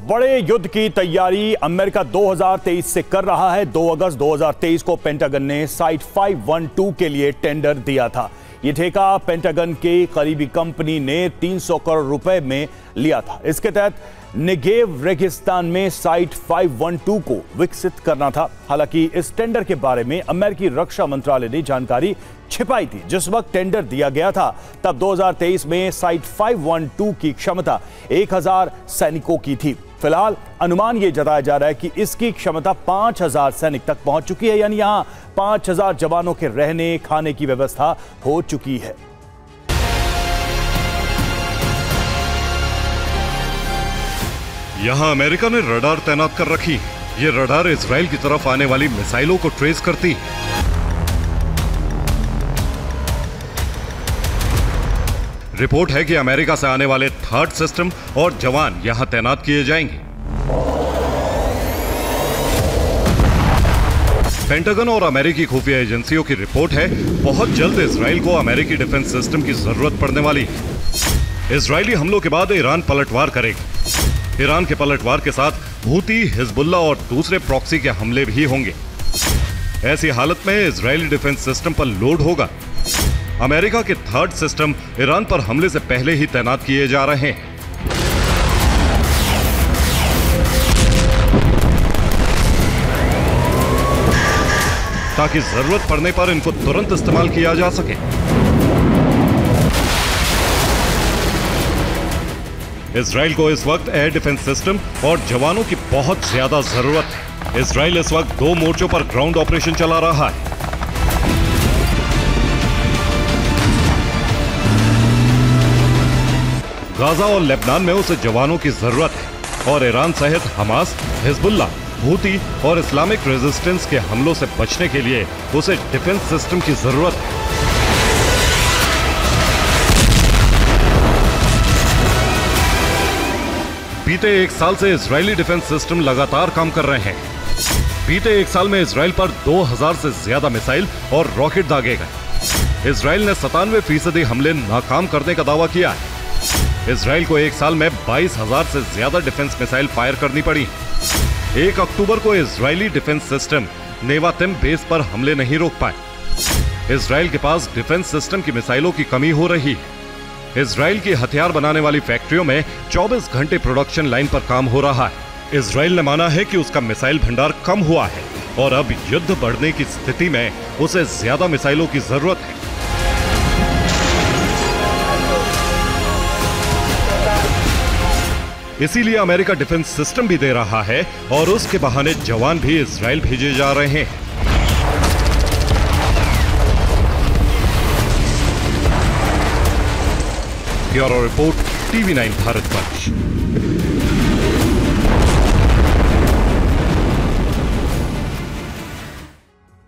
बड़े युद्ध की तैयारी अमेरिका 2023 से कर रहा है। 2 अगस्त 2023 को पेंटागन ने साइट 512 के लिए टेंडर दिया था। ये ठेका पेंटागन की करीबी कंपनी ने 300 करोड़ रुपए में लिया था। इसके तहत नेगेव रेगिस्तान में साइट 512 को विकसित करना था। हालांकि इस टेंडर के बारे में अमेरिकी रक्षा मंत्रालय ने जानकारी छिपाई थी। जिस वक्त टेंडर दिया गया था तब 2023 में साइट 512 की क्षमता 1000 सैनिकों की थी। फिलहाल अनुमान यह जताया जा रहा है कि इसकी क्षमता 5000 सैनिक तक पहुंच चुकी है, यानी यहां 5000 जवानों के रहने खाने की व्यवस्था हो चुकी है। यहां अमेरिका ने रडार तैनात कर रखी। ये रडार इजराइल की तरफ आने वाली मिसाइलों को ट्रेस करती है। रिपोर्ट है कि अमेरिका से आने वाले थर्ड सिस्टम और जवान यहां तैनात किए जाएंगे। पेंटागन और अमेरिकी खुफिया एजेंसियों की रिपोर्ट है, बहुत जल्द इजराइल को अमेरिकी डिफेंस सिस्टम की जरूरत पड़ने वाली है। इजरायली हमलों के बाद ईरान पलटवार करेगी। ईरान के पलटवार के साथ हूती, हिजबुल्लाह और दूसरे प्रॉक्सी के हमले भी होंगे। ऐसी हालत में इजरायली डिफेंस सिस्टम पर लोड होगा। अमेरिका के थर्ड सिस्टम ईरान पर हमले से पहले ही तैनात किए जा रहे हैं। ताकि जरूरत पड़ने पर इनको तुरंत इस्तेमाल किया जा सके। इजराइल को इस वक्त एयर डिफेंस सिस्टम और जवानों की बहुत ज्यादा जरूरत है। इजराइल इस वक्त 2 मोर्चों पर ग्राउंड ऑपरेशन चला रहा है। गाजा और लेबनान में उसे जवानों की जरूरत है और ईरान सहित हमास, हिजबुल्लाह, हूती और इस्लामिक रेजिस्टेंस के हमलों से बचने के लिए उसे डिफेंस सिस्टम की जरूरत है। बीते 1 साल से इजरायली डिफेंस सिस्टम लगातार काम कर रहे हैं। बीते 1 साल में इजराइल पर 2000 से ज्यादा मिसाइल और रॉकेट दागे गए। इजराइल ने 97% हमले नाकाम करने का दावा किया है। इजराइल को 1 साल में 22,000 से ज्यादा डिफेंस मिसाइल फायर करनी पड़ी। 1 अक्टूबर को Israeli defence system Nevatim base पर हमले नहीं रोक पाए। इजराइल के पास डिफेंस सिस्टम की मिसाइलों की कमी हो रही है। इजराइल की हथियार बनाने वाली फैक्ट्रियों में 24 घंटे प्रोडक्शन लाइन पर काम हो रहा है। इजराइल ने माना है कि उसका मिसाइल भंडार कम हुआ है और अब युद्ध बढ़ने की स्थिति में उसे ज्यादा मिसाइलों की जरूरत है। इसीलिए अमेरिका डिफेंस सिस्टम भी दे रहा है और उसके बहाने जवान भी इजराइल भेजे जा रहे हैं। Bureau report, TV9 Bharatvarsh.